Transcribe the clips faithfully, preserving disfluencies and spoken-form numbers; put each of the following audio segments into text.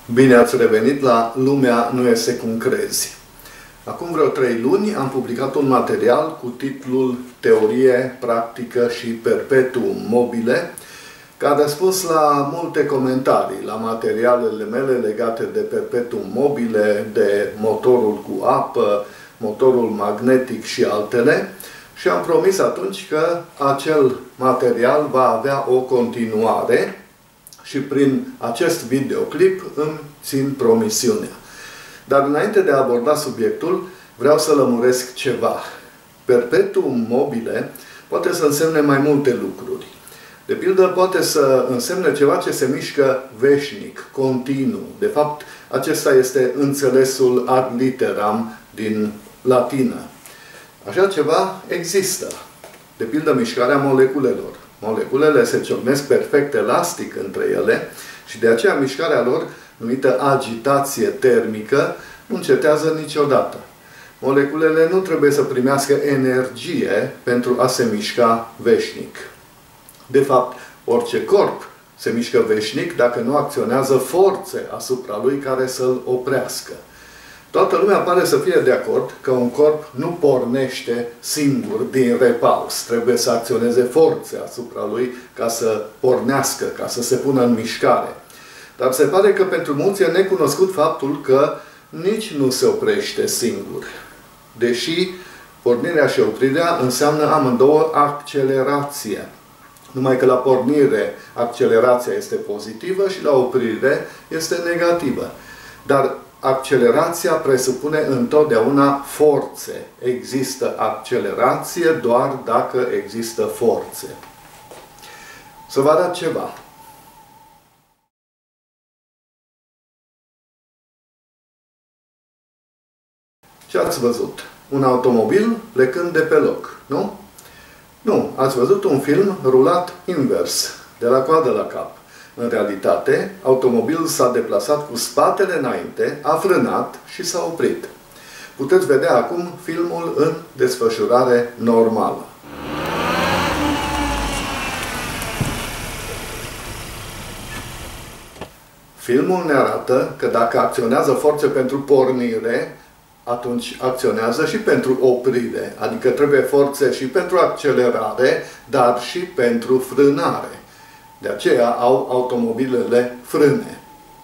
Bine ați revenit la Lumea nu este cum crezi. Acum vreo trei luni am publicat un material cu titlul Teorie, practică și perpetuum mobile, ca răspuns la multe comentarii la materialele mele legate de perpetuum mobile, de motorul cu apă, motorul magnetic și altele, și am promis atunci că acel material va avea o continuare și prin acest videoclip îmi țin promisiunea. Dar înainte de a aborda subiectul, vreau să lămuresc ceva. Perpetuum mobile poate să însemne mai multe lucruri. De pildă, poate să însemne ceva ce se mișcă veșnic, continuu. De fapt, acesta este înțelesul ad literam din latină. Așa ceva există. De pildă, mișcarea moleculelor. Moleculele se ciocnesc perfect elastic între ele și de aceea mișcarea lor, numită agitație termică, nu încetează niciodată. Moleculele nu trebuie să primească energie pentru a se mișca veșnic. De fapt, orice corp se mișcă veșnic dacă nu acționează forțe asupra lui care să-l oprească. Toată lumea pare să fie de acord că un corp nu pornește singur din repaus. Trebuie să acționeze forțe asupra lui ca să pornească, ca să se pună în mișcare. Dar se pare că pentru mulți e necunoscut faptul că nici nu se oprește singur. Deși pornirea și oprirea înseamnă amândouă accelerație. Numai că la pornire accelerația este pozitivă și la oprire este negativă. Dar accelerația presupune întotdeauna forțe. Există accelerație doar dacă există forțe. Să vă arăt ceva. Ce ați văzut? Un automobil plecând de pe loc, nu? Nu, ați văzut un film rulat invers, de la coadă la cap. În realitate, automobilul s-a deplasat cu spatele înainte, a frânat și s-a oprit. Puteți vedea acum filmul în desfășurare normală. Filmul ne arată că dacă acționează forțe pentru pornire, atunci acționează și pentru oprire. Adică trebuie forțe și pentru accelerare, dar și pentru frânare. De aceea au automobilele frâne.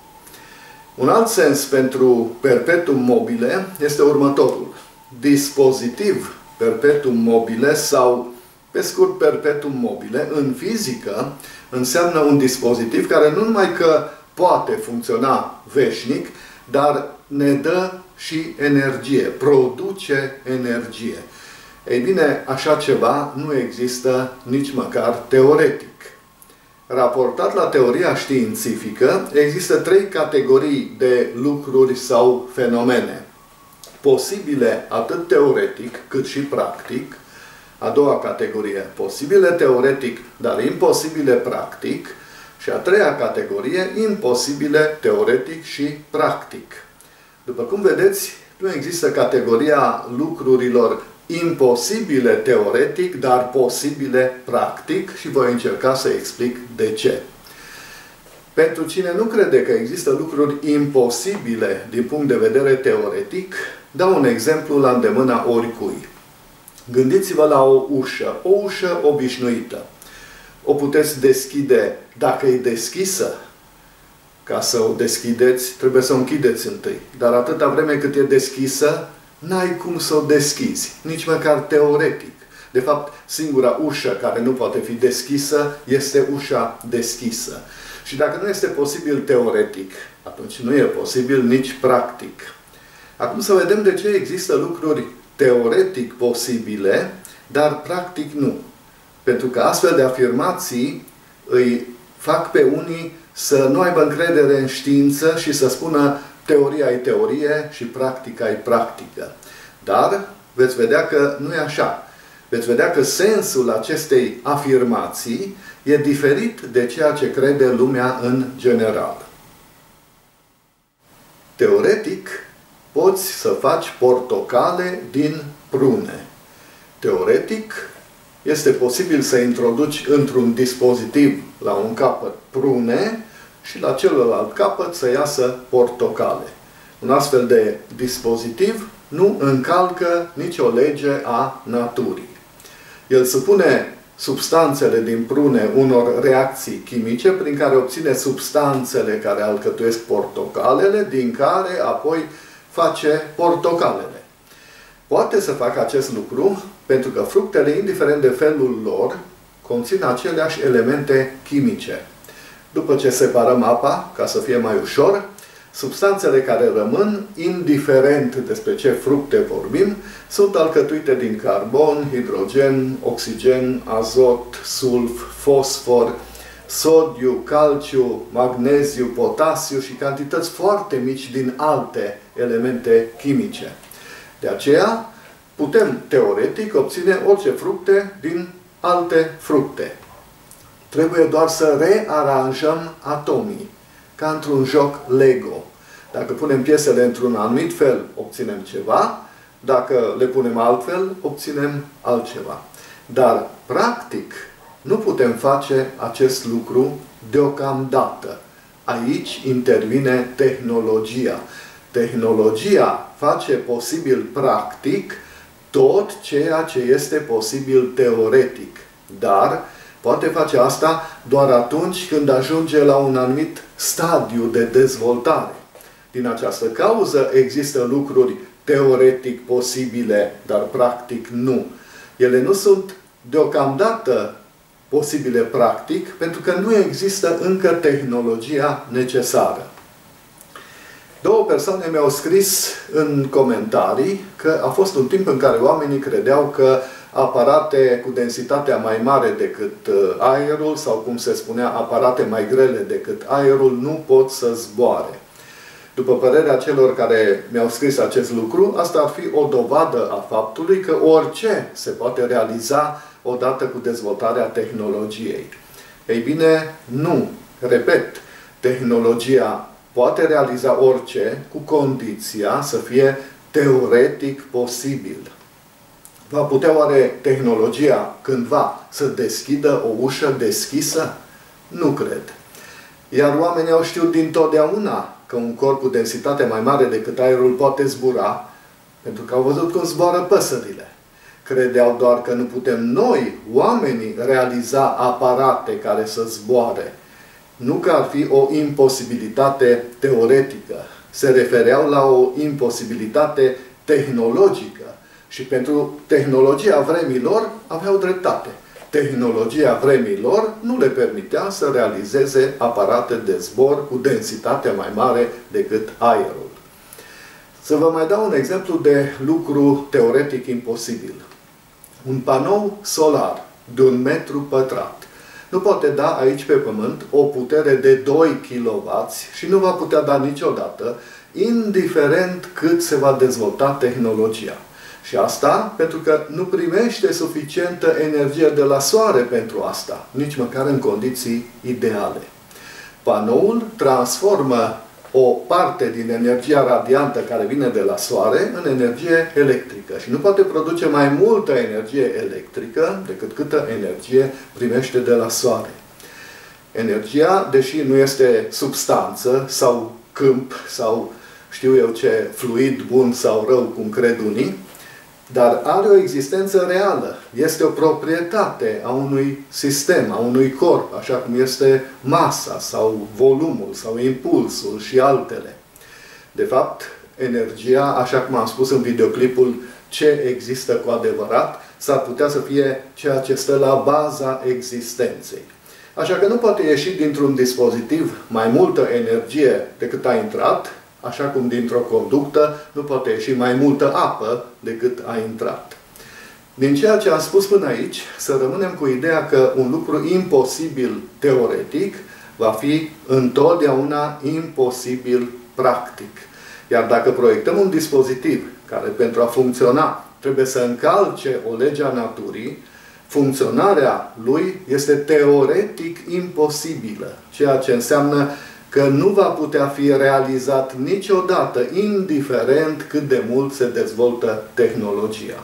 Un alt sens pentru perpetuum mobile este următorul. Dispozitiv perpetuum mobile sau, pe scurt, perpetuum mobile, în fizică, înseamnă un dispozitiv care nu numai că poate funcționa veșnic, dar ne dă și energie, produce energie. Ei bine, așa ceva nu există nici măcar teoretic. Raportat la teoria științifică, există trei categorii de lucruri sau fenomene. Posibile atât teoretic cât și practic. A doua categorie, posibile teoretic, dar imposibile practic. Și a treia categorie, imposibile teoretic și practic. După cum vedeți, nu există categoria lucrurilor imposibile teoretic, dar posibile practic și voi încerca să explic de ce. Pentru cine nu crede că există lucruri imposibile din punct de vedere teoretic, dau un exemplu la îndemâna oricui. Gândiți-vă la o ușă, o ușă obișnuită. O puteți deschide dacă e deschisă. Ca să o deschideți, trebuie să o închideți întâi. Dar atâta vreme cât e deschisă, n-ai cum să o deschizi, nici măcar teoretic. De fapt, singura ușă care nu poate fi deschisă este ușa deschisă. Și dacă nu este posibil teoretic, atunci nu e posibil nici practic. Acum să vedem de ce există lucruri teoretic posibile, dar practic nu. Pentru că astfel de afirmații îi fac pe unii să nu aibă încredere în știință și să spună teoria e teorie și practica e practică. Dar veți vedea că nu e așa. Veți vedea că sensul acestei afirmații e diferit de ceea ce crede lumea în general. Teoretic, poți să faci portocale din prune. Teoretic, este posibil să introduci într-un dispozitiv la un capăt prune și la celălalt capăt să iasă portocale. Un astfel de dispozitiv nu încalcă nicio lege a naturii. El supune substanțele din prune unor reacții chimice prin care obține substanțele care alcătuiesc portocalele, din care apoi face portocalele. Poate să facă acest lucru pentru că fructele, indiferent de felul lor, conțin aceleași elemente chimice. După ce separăm apa, ca să fie mai ușor, substanțele care rămân, indiferent despre ce fructe vorbim, sunt alcătuite din carbon, hidrogen, oxigen, azot, sulf, fosfor, sodiu, calciu, magneziu, potasiu și cantități foarte mici din alte elemente chimice. De aceea, putem, teoretic, obține orice fructe din alte fructe. Trebuie doar să rearanjăm atomii, ca într-un joc Lego. Dacă punem piesele într-un anumit fel, obținem ceva. Dacă le punem altfel, obținem altceva. Dar, practic, nu putem face acest lucru deocamdată. Aici intervine tehnologia. Tehnologia face posibil practic tot ceea ce este posibil teoretic. Dar poate face asta doar atunci când ajunge la un anumit stadiu de dezvoltare. Din această cauză există lucruri teoretic posibile, dar practic nu. Ele nu sunt deocamdată posibile practic, pentru că nu există încă tehnologia necesară. Două persoane mi-au scris în comentarii că a fost un timp în care oamenii credeau că aparate cu densitatea mai mare decât aerul, sau cum se spunea, aparate mai grele decât aerul, nu pot să zboare. După părerea celor care mi-au scris acest lucru, asta ar fi o dovadă a faptului că orice se poate realiza odată cu dezvoltarea tehnologiei. Ei bine, nu. Repet, tehnologia poate realiza orice, cu condiția să fie teoretic posibil. Va putea oare tehnologia cândva să deschidă o ușă deschisă? Nu cred. Iar oamenii au știut dintotdeauna că un corp cu densitate mai mare decât aerul poate zbura, pentru că au văzut cum zboară păsările. Credeau doar că nu putem noi, oamenii, realiza aparate care să zboare. Nu că ar fi o imposibilitate teoretică. Se refereau la o imposibilitate tehnologică. Și pentru tehnologia vremilor aveau dreptate. Tehnologia vremilor nu le permitea să realizeze aparate de zbor cu densitate mai mare decât aerul. Să vă mai dau un exemplu de lucru teoretic imposibil. Un panou solar de un metru pătrat nu poate da aici pe Pământ o putere de doi kilowați și nu va putea da niciodată, indiferent cât se va dezvolta tehnologia. Și asta pentru că nu primește suficientă energie de la soare pentru asta, nici măcar în condiții ideale. Panoul transformă o parte din energia radiantă care vine de la soare în energie electrică și nu poate produce mai multă energie electrică decât câtă energie primește de la soare. Energia, deși nu este substanță sau câmp sau știu eu ce, fluid bun sau rău, cum cred unii, dar are o existență reală. Este o proprietate a unui sistem, a unui corp, așa cum este masa sau volumul sau impulsul și altele. De fapt, energia, așa cum am spus în videoclipul Ce există cu adevărat, s-ar putea să fie ceea ce stă la baza existenței. Așa că nu poate ieși dintr-un dispozitiv mai multă energie decât a intrat, așa cum dintr-o conductă nu poate ieși mai multă apă decât a intrat. Din ceea ce am spus până aici, să rămânem cu ideea că un lucru imposibil teoretic va fi întotdeauna imposibil practic. Iar dacă proiectăm un dispozitiv care pentru a funcționa trebuie să încalce o lege a naturii, funcționarea lui este teoretic imposibilă, ceea ce înseamnă că nu va putea fi realizat niciodată, indiferent cât de mult se dezvoltă tehnologia.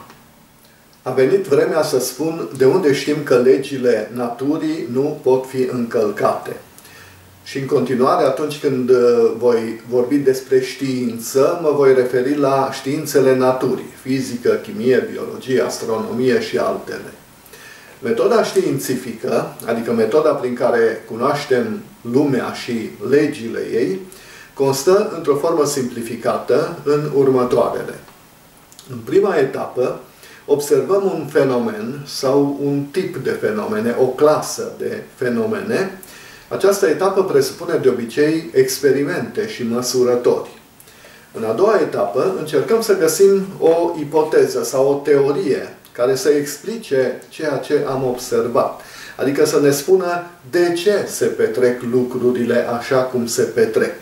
A venit vremea să spun de unde știm că legile naturii nu pot fi încălcate. Și în continuare, atunci când voi vorbi despre știință, mă voi referi la științele naturii, fizică, chimie, biologie, astronomie și altele. Metoda științifică, adică metoda prin care cunoaștem lumea și legile ei, constă într-o formă simplificată în următoarele. În prima etapă, observăm un fenomen sau un tip de fenomene, o clasă de fenomene. Această etapă presupune de obicei experimente și măsurători. În a doua etapă, încercăm să găsim o ipoteză sau o teorie care să explice ceea ce am observat. Adică să ne spună de ce se petrec lucrurile așa cum se petrec.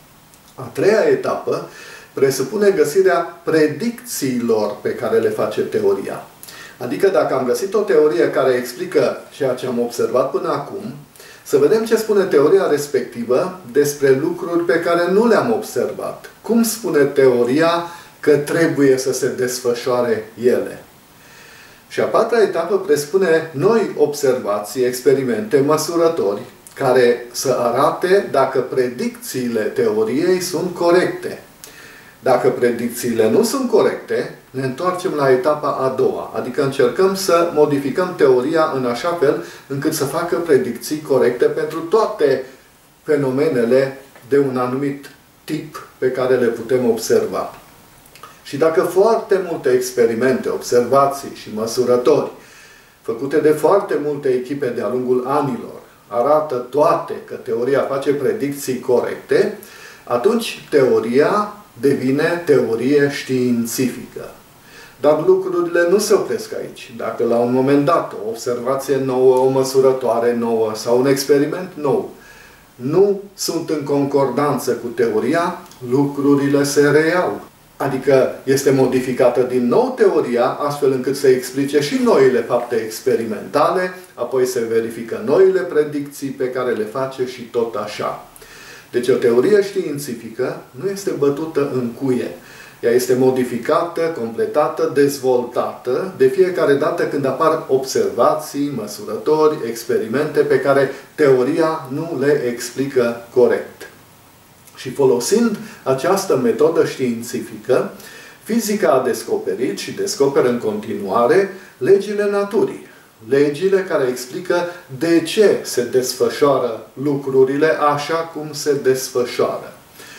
A treia etapă presupune găsirea predicțiilor pe care le face teoria. Adică dacă am găsit o teorie care explică ceea ce am observat până acum, să vedem ce spune teoria respectivă despre lucruri pe care nu le-am observat. Cum spune teoria că trebuie să se desfășoare ele? Și a patra etapă presupune noi observații, experimente, măsurători, care să arate dacă predicțiile teoriei sunt corecte. Dacă predicțiile nu sunt corecte, ne întoarcem la etapa a doua, adică încercăm să modificăm teoria în așa fel încât să facă predicții corecte pentru toate fenomenele de un anumit tip pe care le putem observa. Și dacă foarte multe experimente, observații și măsurători făcute de foarte multe echipe de-a lungul anilor arată toate că teoria face predicții corecte, atunci teoria devine teorie științifică. Dar lucrurile nu se opresc aici. Dacă la un moment dat o observație nouă, o măsurătoare nouă sau un experiment nou nu sunt în concordanță cu teoria, lucrurile se reiau. Adică este modificată din nou teoria, astfel încât să explice și noile fapte experimentale, apoi se verifică noile predicții pe care le face și tot așa. Deci o teorie științifică nu este bătută în cuie. Ea este modificată, completată, dezvoltată de fiecare dată când apar observații, măsurători, experimente pe care teoria nu le explică corect. Și folosind această metodă științifică, fizica a descoperit și descoperă în continuare legile naturii. Legile care explică de ce se desfășoară lucrurile așa cum se desfășoară.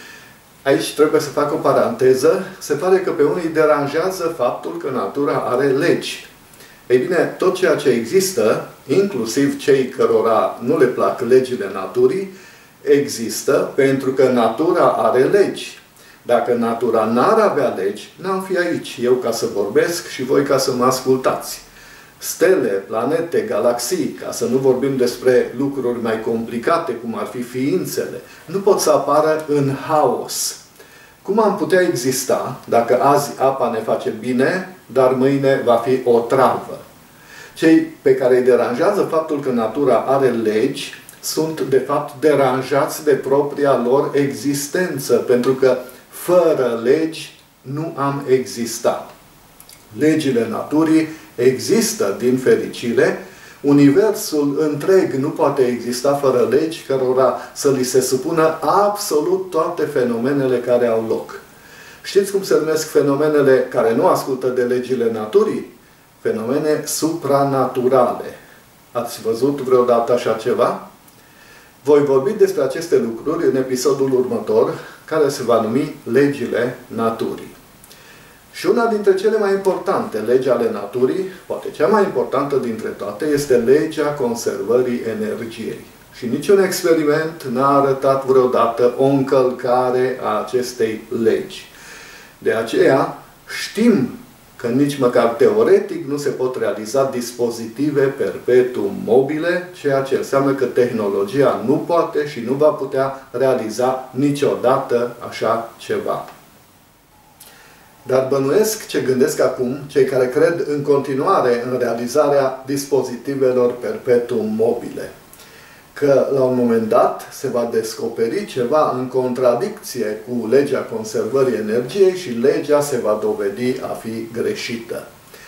Aici trebuie să fac o paranteză. Se pare că pe unii îi deranjează faptul că natura are legi. Ei bine, tot ceea ce există, inclusiv cei cărora nu le plac legile naturii, există pentru că natura are legi. Dacă natura n-ar avea legi, n-am fi aici, eu ca să vorbesc și voi ca să mă ascultați. Stele, planete, galaxii, ca să nu vorbim despre lucruri mai complicate, cum ar fi ființele, nu pot să apară în haos. Cum am putea exista dacă azi apa ne face bine, dar mâine va fi o travă? Cei pe care îi deranjează faptul că natura are legi sunt, de fapt, deranjați de propria lor existență, pentru că fără legi nu am existat. Legile naturii există din fericire. Universul întreg nu poate exista fără legi cărora să li se supună absolut toate fenomenele care au loc. Știți cum se numesc fenomenele care nu ascultă de legile naturii? Fenomene supranaturale. Ați văzut vreodată așa ceva? Voi vorbi despre aceste lucruri în episodul următor, care se va numi Legile Naturii. Și una dintre cele mai importante legi ale naturii, poate cea mai importantă dintre toate, este legea conservării energiei. Și niciun experiment n-a arătat vreodată o încălcare a acestei legi. De aceea știm că nici măcar teoretic nu se pot realiza dispozitive perpetuum mobile, ceea ce înseamnă că tehnologia nu poate și nu va putea realiza niciodată așa ceva. Dar bănuiesc ce gândesc acum cei care cred în continuare în realizarea dispozitivelor perpetuum mobile. Că la un moment dat se va descoperi ceva în contradicție cu legea conservării energiei și legea se va dovedi a fi greșită.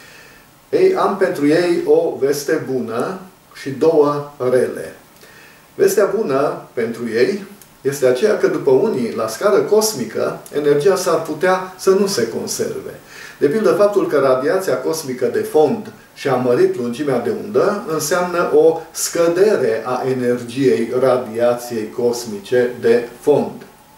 Ei, am pentru ei o veste bună și două rele. Vestea bună pentru ei este aceea că după unii, la scară cosmică, energia s-ar putea să nu se conserve. De pildă, faptul că radiația cosmică de fond și-a mărit lungimea de undă înseamnă o scădere a energiei radiației cosmice de fond.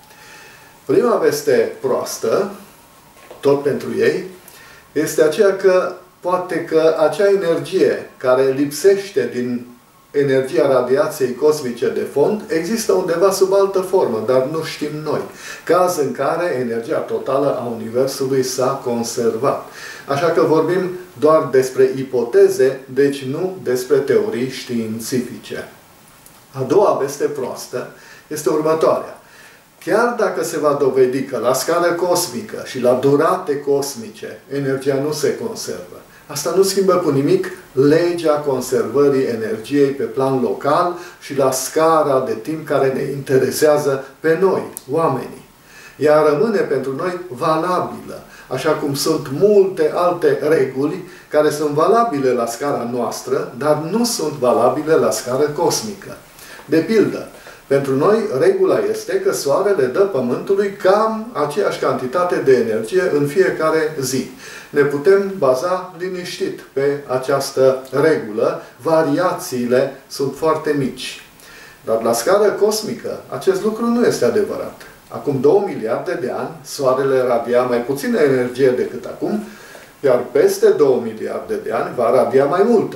Prima veste proastă, tot pentru ei, este aceea că poate că acea energie care lipsește din energia radiației cosmice de fond există undeva sub altă formă, dar nu știm noi. Caz în care energia totală a Universului s-a conservat. Așa că vorbim doar despre ipoteze, deci nu despre teorii științifice. A doua veste proastă este următoarea. Chiar dacă se va dovedi că la scară cosmică și la durate cosmice energia nu se conservă, asta nu schimbă cu nimic legea conservării energiei pe plan local și la scara de timp care ne interesează pe noi, oamenii. Ea rămâne pentru noi valabilă, așa cum sunt multe alte reguli care sunt valabile la scara noastră, dar nu sunt valabile la scară cosmică. De pildă, pentru noi, regula este că Soarele dă Pământului cam aceeași cantitate de energie în fiecare zi. Ne putem baza liniștit pe această regulă. Variațiile sunt foarte mici. Dar la scară cosmică, acest lucru nu este adevărat. Acum două miliarde de ani, Soarele radia mai puțină energie decât acum, iar peste două miliarde de ani va radia mai multă.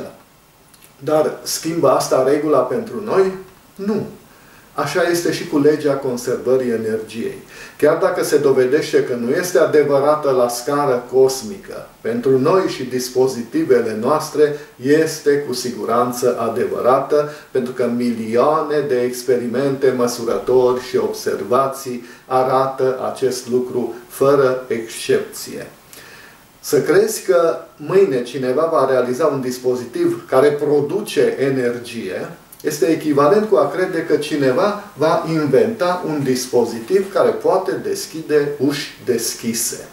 Dar schimbă asta regula pentru noi? Nu. Așa este și cu legea conservării energiei. Chiar dacă se dovedește că nu este adevărată la scară cosmică, pentru noi și dispozitivele noastre este cu siguranță adevărată, pentru că milioane de experimente, măsurători și observații arată acest lucru fără excepție. Să crezi că mâine cineva va realiza un dispozitiv care produce energie este echivalent cu a crede că cineva va inventa un dispozitiv care poate deschide uși deschise.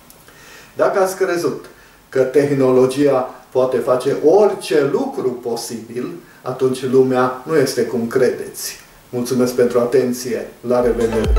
Dacă ați crezut că tehnologia poate face orice lucru posibil, atunci lumea nu este cum credeți. Mulțumesc pentru atenție. La revedere!